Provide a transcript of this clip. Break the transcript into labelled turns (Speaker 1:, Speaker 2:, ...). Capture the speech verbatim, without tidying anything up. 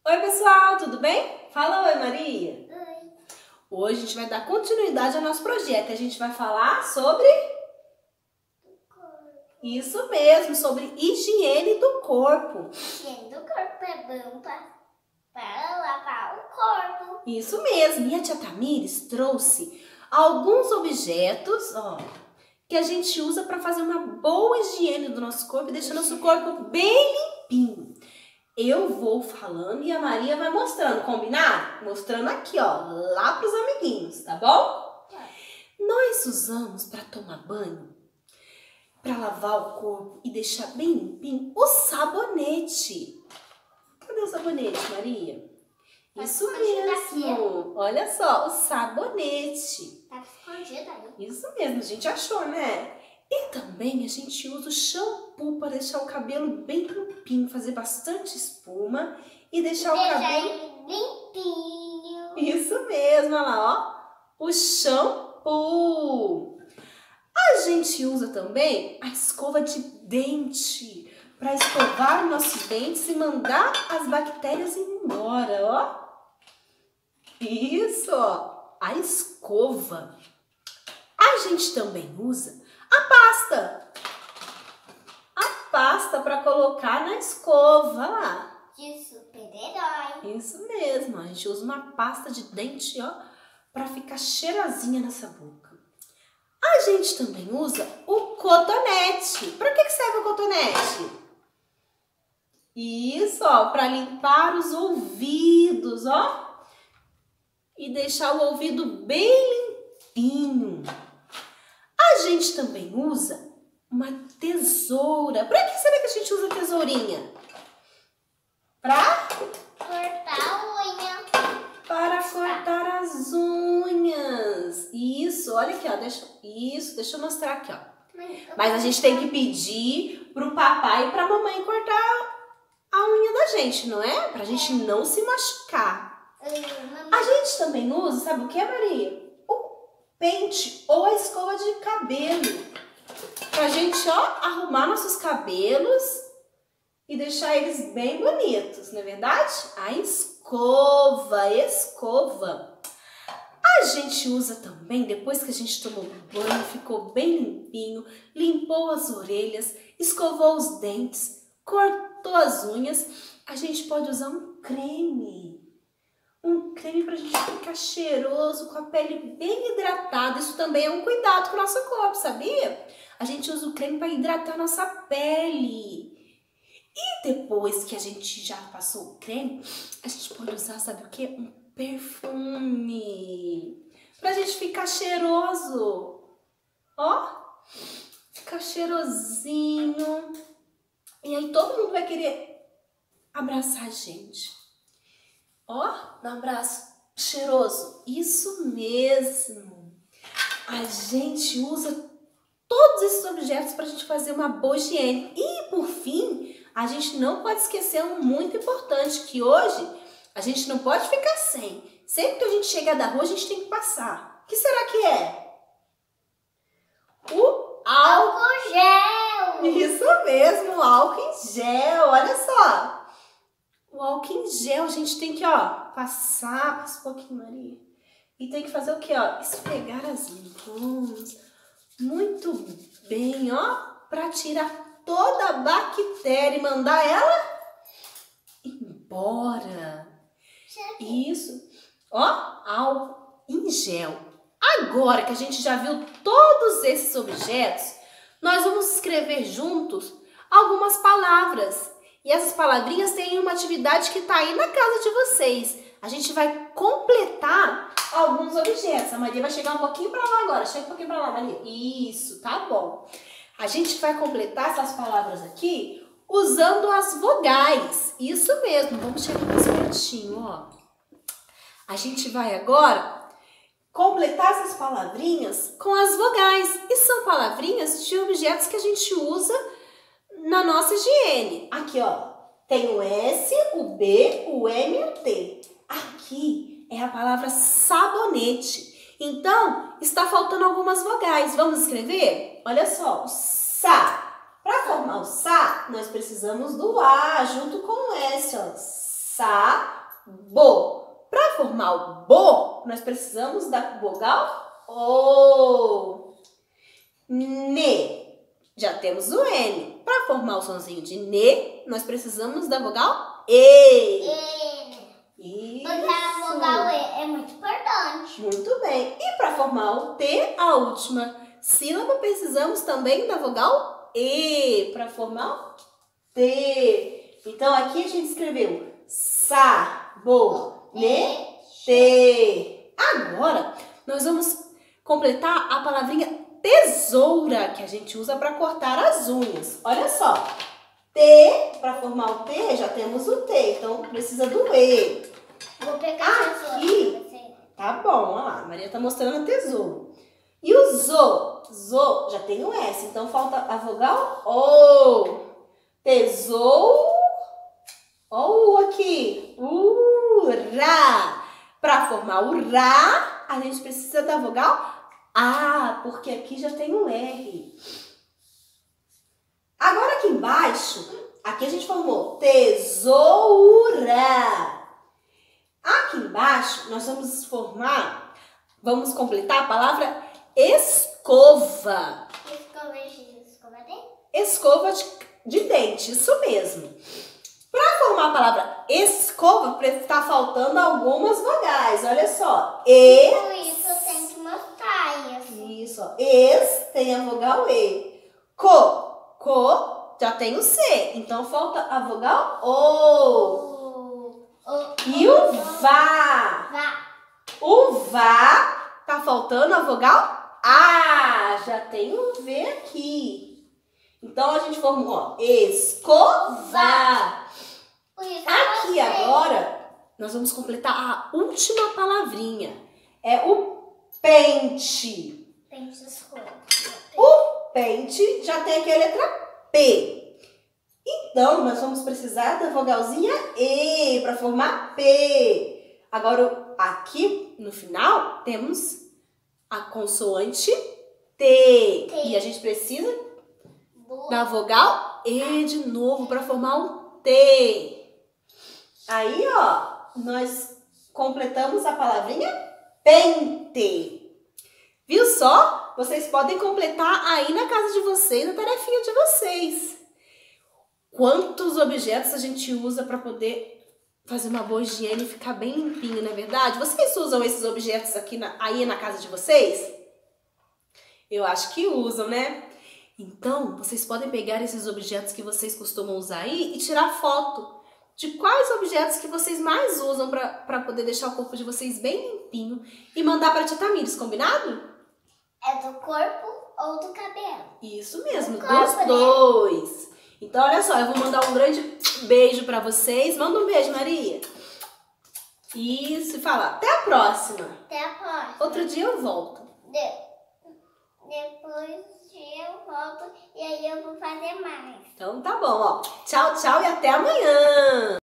Speaker 1: Oi pessoal, tudo bem? Fala oi Maria.
Speaker 2: Oi.
Speaker 1: Hoje a gente vai dar continuidade ao nosso projeto. A gente vai falar sobre... Isso mesmo, sobre higiene do corpo.
Speaker 2: Higiene do corpo é bom para, para lavar o corpo.
Speaker 1: Isso mesmo, e a tia Tamires trouxe alguns objetos, ó, que a gente usa para fazer uma boa higiene do nosso corpo e deixar nosso corpo bem limpinho. Eu vou falando e a Maria vai mostrando, combinado? Mostrando aqui, ó, lá para os amiguinhos, tá bom? É. Nós usamos para tomar banho, para lavar o corpo e deixar bem limpinho, o sabonete. Cadê o sabonete, Maria?
Speaker 2: Tá
Speaker 1: Isso
Speaker 2: escondido
Speaker 1: mesmo. Olha só, o sabonete.
Speaker 2: Tá escondido aí.
Speaker 1: Isso mesmo, a gente achou, né? E também a gente usa o shampoo para deixar o cabelo bem limpinho, fazer bastante espuma e deixar
Speaker 2: e
Speaker 1: o
Speaker 2: deixar
Speaker 1: cabelo
Speaker 2: ele limpinho.
Speaker 1: Isso mesmo, olha lá, ó, o shampoo. A gente usa também a escova de dente para escovar nossos dentes e mandar as bactérias embora, ó. Isso, ó, a escova. A gente também usa a pasta. A pasta para colocar na escova lá.
Speaker 2: De super-herói.
Speaker 1: Isso mesmo, a gente usa uma pasta de dente, ó, para ficar cheirosinha nessa boca. A gente também usa o cotonete. Para que que serve o cotonete? Isso, ó, para limpar os ouvidos, ó, e deixar o ouvido bem limpinho. A gente também usa uma tesoura. Para que será que a gente usa tesourinha? Para
Speaker 2: cortar a unha.
Speaker 1: Para cortar as unhas. Isso, olha aqui, ó. Deixa, isso, deixa eu mostrar aqui, ó. Mas a gente tem que pedir pro papai e pra mamãe cortar a unha da gente, não é? Pra gente não se machucar. A gente também usa, sabe o que, Maria? O pente ou a escova de cabelo. Pra gente, ó, arrumar nossos cabelos e deixar eles bem bonitos, não é verdade? A escova, escova. A gente usa também, depois que a gente tomou banho, ficou bem limpinho, limpou as orelhas, escovou os dentes, cortou as unhas, a gente pode usar um creme. Um creme pra gente ficar cheiroso, com a pele bem hidratada. Isso também é um cuidado com o nosso corpo, sabia? A gente usa o creme para hidratar a nossa pele. E depois que a gente já passou o creme, a gente pode usar, sabe o quê? Um perfume. Pra gente ficar cheiroso. Ó, ficar cheirosinho. E aí todo mundo vai querer abraçar a gente. Ó, dá um abraço cheiroso. Isso mesmo. A gente usa todos esses objetos pra gente fazer uma boa higiene. E por fim, a gente não pode esquecer um muito importante, que hoje a gente não pode ficar sem. Sempre que a gente chegar da rua, a gente tem que passar. O que será que é? O álcool
Speaker 2: gel.
Speaker 1: Isso mesmo, o álcool em gel. Olha só. O álcool em gel, a gente tem que, ó, passar, passa um pouquinho, Maria. E tem que fazer o quê, ó? Esfregar as mãos. Muito bem, ó, pra tirar toda a bactéria e mandar ela embora. Isso. Ó, álcool em gel. Agora que a gente já viu todos esses objetos, nós vamos escrever juntos algumas palavras. E essas palavrinhas têm uma atividade que tá aí na casa de vocês. A gente vai completar alguns objetos. A Maria vai chegar um pouquinho pra lá agora. Chega um pouquinho pra lá, Maria. Isso, tá bom. A gente vai completar essas palavras aqui usando as vogais. Isso mesmo. Vamos chegar mais pertinho, ó. A gente vai agora completar essas palavrinhas com as vogais. E são palavrinhas de objetos que a gente usa na nossa higiene. Aqui, ó. Tem o S, o B, o M e o T. Aqui é a palavra sabonete. Então, está faltando algumas vogais. Vamos escrever? Olha só, o sa. Para formar o sa, nós precisamos do A junto com o S, ó. Sabo. Para formar o bo, nós precisamos da vogal O. Ne. Já temos o N. Para formar o sonzinho de ne, nós precisamos da vogal E.
Speaker 2: E. Isso. Porque a vogal E é muito importante.
Speaker 1: Muito bem. E para formar o T, a última sílaba, precisamos também da vogal E. Para formar o T. Então, aqui a gente escreveu sabo, ne, te. Agora, nós vamos completar a palavrinha tesoura, que a gente usa para cortar as unhas. Olha só. T, para formar o T, já temos o T. Então, precisa do E.
Speaker 2: Vou pegar a tesoura.
Speaker 1: Aqui, tá bom, olha lá. A Maria tá mostrando a tesoura. E o zo? Zo, já tem o S. Então, falta a vogal O. Tesouro. Ó o aqui. Ura. Para formar o Ra, a gente precisa da vogal A, porque aqui já tem o R. Agora aqui embaixo, aqui a gente formou tesoura. Aqui embaixo, nós vamos formar, vamos completar a palavra escova.
Speaker 2: Escova de escova de?
Speaker 1: Escova de, de dente, isso mesmo. Para formar a palavra escova, está faltando algumas vogais. Olha só. E.
Speaker 2: Por isso eu tenho que mostrar isso.
Speaker 1: Isso, ó. Es tem a vogal E. Co. Co já tem o C. Então falta a vogal O.
Speaker 2: O, o,
Speaker 1: E o vá.
Speaker 2: Vá.
Speaker 1: O vá tá faltando a vogal A. Já tem um V aqui. Então a gente formou, ó, escova. Aqui agora, nós vamos completar a última palavrinha. É o pente.
Speaker 2: Pente de escova.
Speaker 1: O pente já tem aqui a letra P. Então, nós vamos precisar da vogalzinha E para formar P. Agora, aqui no final, temos a consoante T.
Speaker 2: T.
Speaker 1: E a gente precisa
Speaker 2: Boa.
Speaker 1: da vogal E de novo para formar um T. Aí, ó, nós completamos a palavrinha pente. Viu só? Vocês podem completar aí na casa de vocês, na tarefinha de vocês. Quantos objetos a gente usa para poder fazer uma boa higiene e ficar bem limpinho, não é verdade? Vocês usam esses objetos aqui na, aí na casa de vocês? Eu acho que usam, né? Então, vocês podem pegar esses objetos que vocês costumam usar aí e tirar foto de quais objetos que vocês mais usam para poder deixar o corpo de vocês bem limpinho e mandar para a tia Tamires, combinado?
Speaker 2: É do corpo ou do cabelo?
Speaker 1: Isso mesmo,
Speaker 2: Do
Speaker 1: dos
Speaker 2: corpo, né?
Speaker 1: dois. Então, olha só, eu vou mandar um grande beijo para vocês. Manda um beijo, Maria. Isso, e fala, até a próxima.
Speaker 2: Até a próxima.
Speaker 1: Outro dia eu volto.
Speaker 2: De- Depois eu volto e aí eu vou fazer mais.
Speaker 1: Então tá bom, ó. Tchau, tchau e até amanhã.